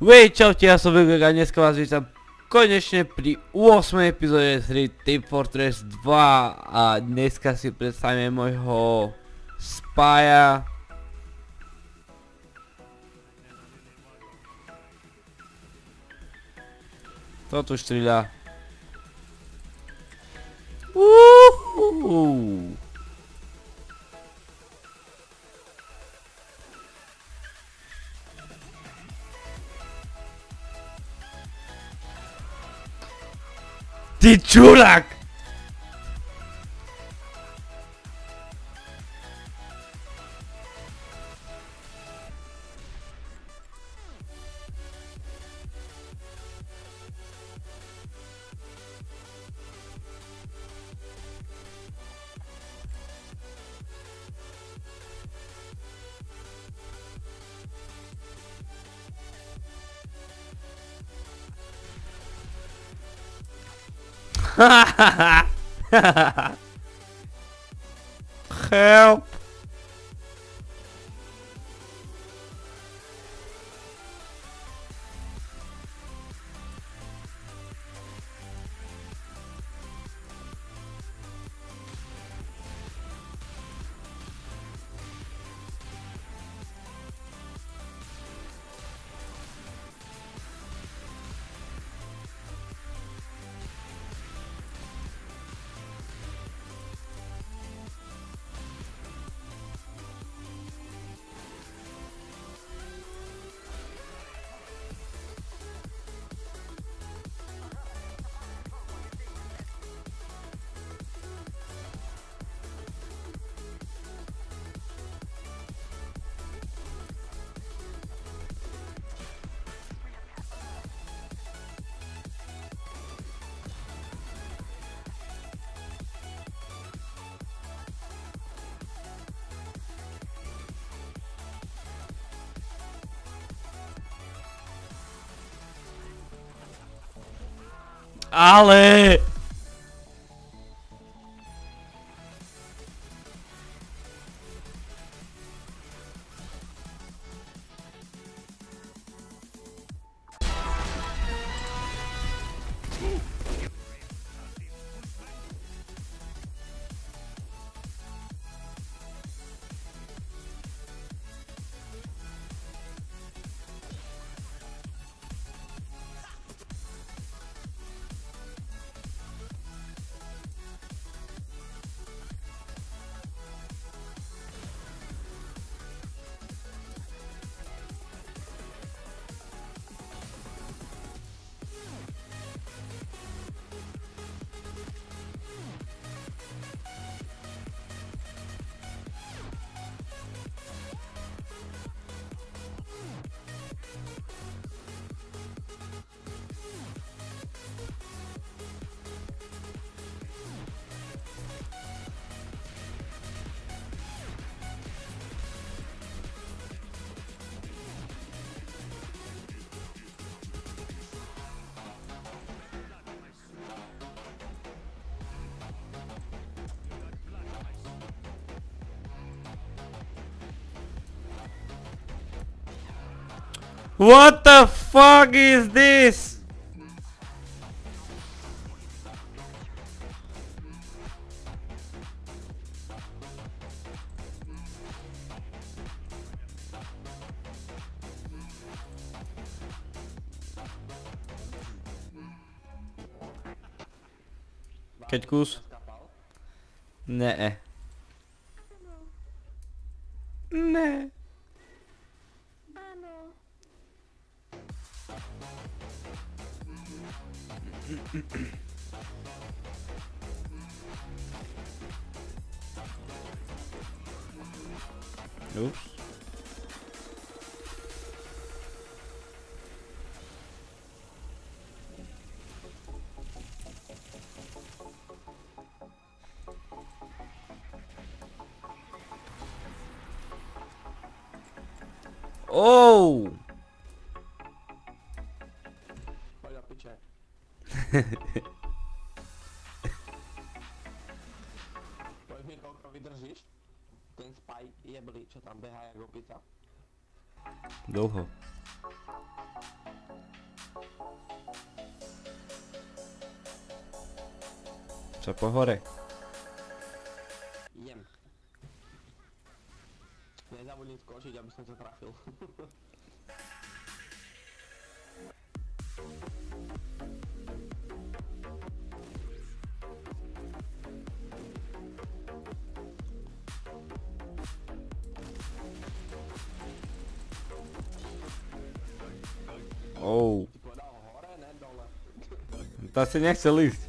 Čaute, ja som Vilgek a dneska vás vítam konečne pri 8. epizóde hry Team Fortress 2 a dneska si predstavíme môjho spája. Kto tu štríľa? Ty čurák! Help! Ale! What the fuck is this? Keď kus? Ne. Ne. Oops. Oh! Olha, piče. Powiedz mi, koľko vydržíš? Ten spaj jebli, čo tam behá jak opica. Dlho. Co po hore? Jem. Nezabudni skočiť, aby som ťa trafil. Oh. Ti povedal hore, ne dole. To asi nechcel ísť.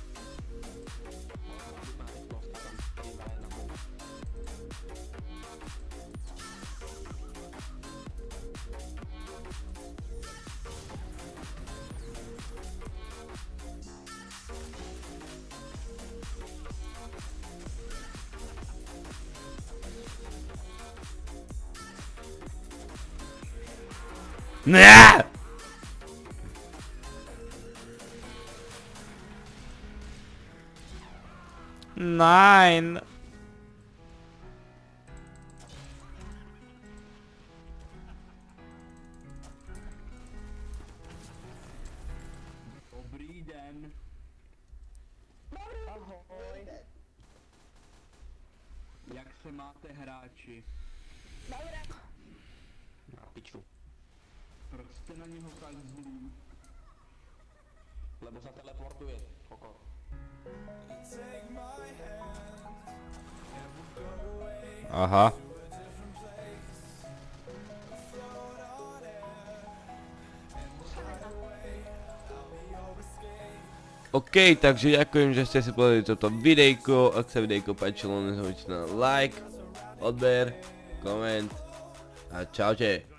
Ne! Nein! Dobrý den. Ahoj. Jak se máte, hráči? Na piču. Proč jste na něho tak zlý? Lebo sa teleportuje, kokot. Aha. OK, takže ďakujem, že ste si pozreli toto videjko. Ak sa videjko páčilo, nezabudnite na like, odber, koment a čaute.